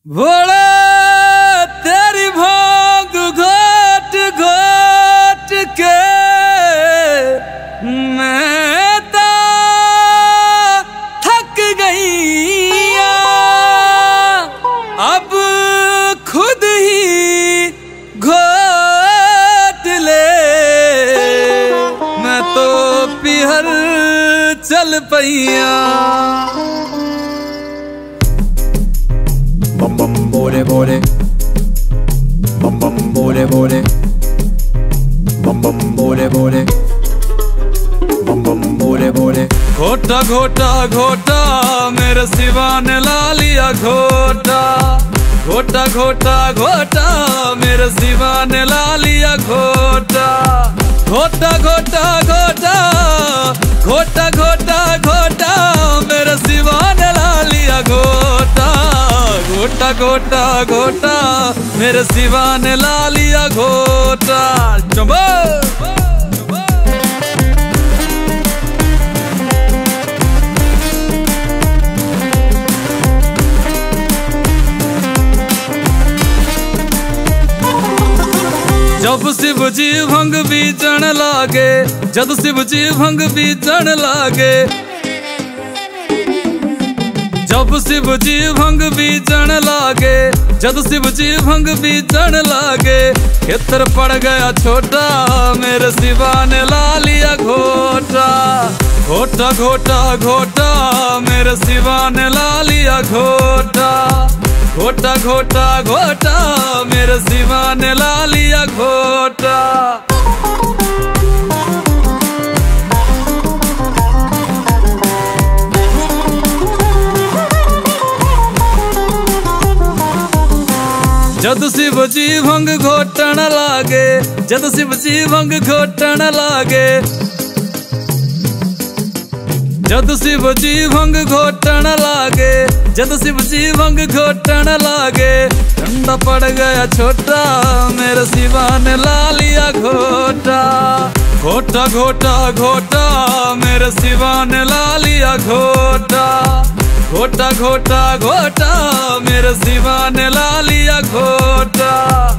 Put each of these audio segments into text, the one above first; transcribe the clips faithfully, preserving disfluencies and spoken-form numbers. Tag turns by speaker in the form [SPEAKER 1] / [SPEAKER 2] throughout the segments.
[SPEAKER 1] भोला तेरी भांग घोट घोट के मैं तो थक गई, अब खुद ही घोट ले, मैं तो पिहर चल पैया।
[SPEAKER 2] बम बम बोले बोले, बम बम बोले बोले, बम बम बोले बोले, बम बम बोले बोले।
[SPEAKER 1] घोटा घोटा घोटा मेरे सिवा ने ला लिया घोटा, घोटा घोटा घोटा मेरे सिवा ने ला लिया घोटा, घोटा घोटा घोटा घोटा घोटा घोटा मेरे सिवा ने ला लिया घोटा, घोटा घोटा घोटा मेरे सिवा ने ला लिया घोटा। चंबो जब शिव जी भंग बीचण लागे, जब शिव जी भंग बीचण लागे, जब शिव जी भंग बीचण लागे, जब शिव जी भंग बीचण लागे, खेतर पड़ गया छोटा मेरे शिवा ने ला लिया घोटा, घोटा घोटा घोटा मेरे शिवा ने ला लिया घोटा, घोटा घोटा घोटा मेरे शिवा ने ला लिया घोटा। जद शिव जी भंग घोटण लागे, जद शिव जी भंग घोटण लागे, जद शिव जी भंग घोटण लागे, जद शिव जी भंग घोटण लागे, ठंडा पड़ गया छोटा मेरे शिवा ने ला लिया घोटा, घोटा घोटा घोटा मेरे शिवा ने ला लिया घोटा, घोटा घोटा घोटा मेरे शिवा ने ला लिया घोटा।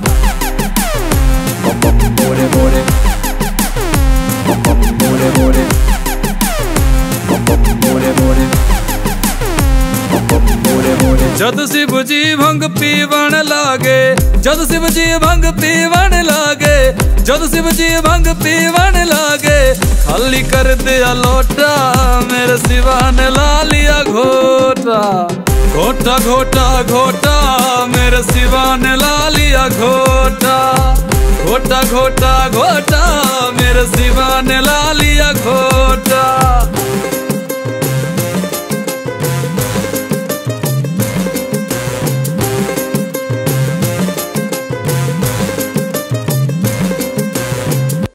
[SPEAKER 2] बम बम बोले बोले, बम बम बोले बोले, बम बम बोले बोले, बम बम बोले बोले।
[SPEAKER 1] जद शिव जी भंग पीवण लागे, जद शिव जी भंग पीवण लागे, जद शिव जी भंग पीवण लागे, खाली कर दिया लोटा मेरे शिवा ने ला लिया घोटा, घोटा घोटा घोटा मेरे शिवा ने ला लिया घोटा, घोटा घोटा घोटा मेरे शिवा ने ला लिया घोटा।